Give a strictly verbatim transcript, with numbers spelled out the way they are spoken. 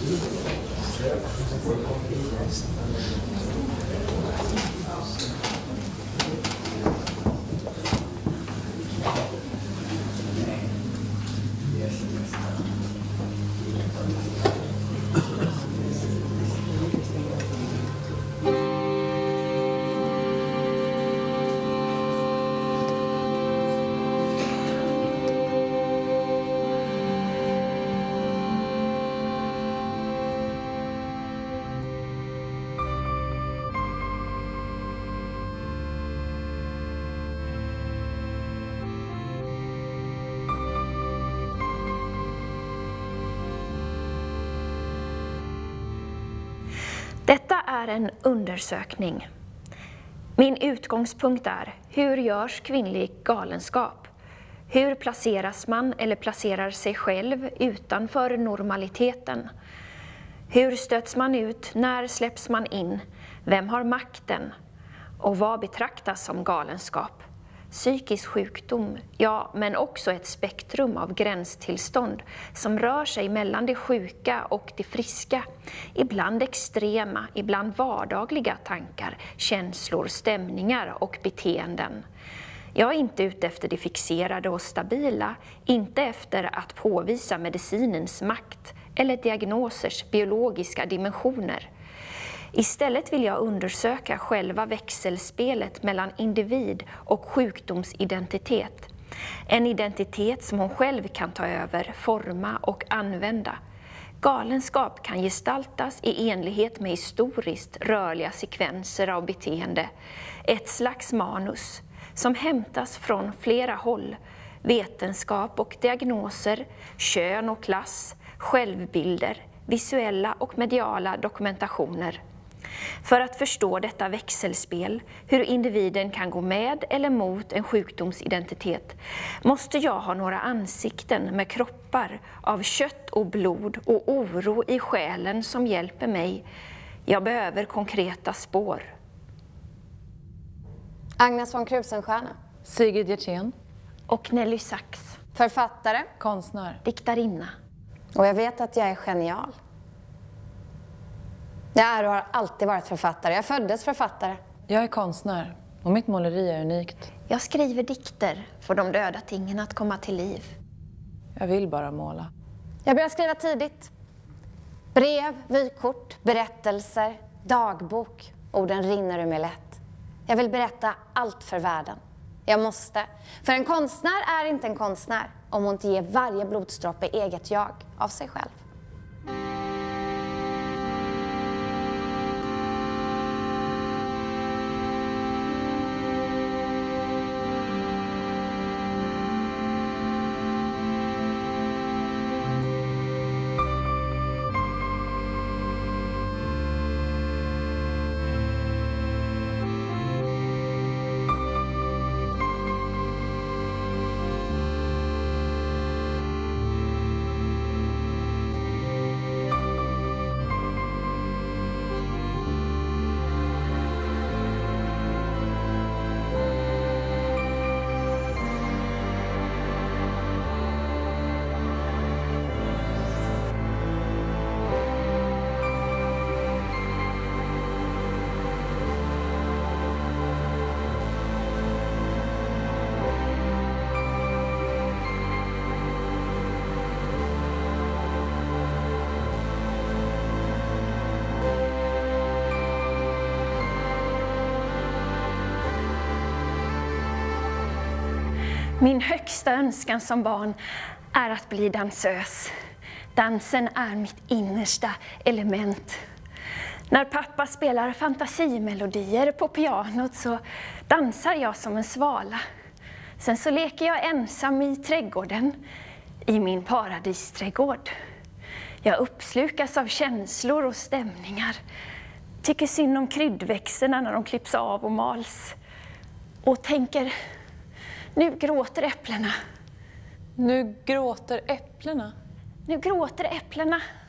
Detta är en undersökning. Min utgångspunkt är: hur görs kvinnlig galenskap? Hur placeras man eller placerar sig själv utanför normaliteten? Hur stöts man ut? När släpps man in? Vem har makten? Och vad betraktas som galenskap? Psykisk sjukdom, ja, men också ett spektrum av gränstillstånd som rör sig mellan det sjuka och det friska. Ibland extrema, ibland vardagliga tankar, känslor, stämningar och beteenden. Jag är inte ute efter det fixerade och stabila, inte efter att påvisa medicinens makt eller diagnosers biologiska dimensioner. Istället vill jag undersöka själva växelspelet mellan individ och sjukdomsidentitet. En identitet som hon själv kan ta över, forma och använda. Galenskap kan gestaltas i enlighet med historiskt rörliga sekvenser av beteende. Ett slags manus som hämtas från flera håll. Vetenskap och diagnoser, kön och klass, självbilder, visuella och mediala dokumentationer. För att förstå detta växelspel, hur individen kan gå med eller mot en sjukdomsidentitet, måste jag ha några ansikten med kroppar av kött och blod och oro i själen som hjälper mig. Jag behöver konkreta spår. Agnes von Krusenstjerna. Sigrid Hjertén. Och Nelly Sachs. Författare. Konstnär. Diktarinna. Och jag vet att jag är genial. Jag är och har alltid varit författare. Jag föddes författare. Jag är konstnär och mitt måleri är unikt. Jag skriver dikter för de döda tingen att komma till liv. Jag vill bara måla. Jag började skriva tidigt. Brev, vykort, berättelser, dagbok. Orden rinner ur mig lätt. Jag vill berätta allt för världen. Jag måste. För en konstnär är inte en konstnär om hon inte ger varje blodsdroppe eget jag av sig själv. Min högsta önskan som barn är att bli dansös. Dansen är mitt innersta element. När pappa spelar fantasimelodier på pianot så dansar jag som en svala. Sen så leker jag ensam i trädgården, i min paradisträdgård. Jag uppslukas av känslor och stämningar. Tycker synd om kryddväxterna när de klipps av och mals. Och tänker, nu gråter äpplena. Nu gråter äpplena. Nu gråter äpplena.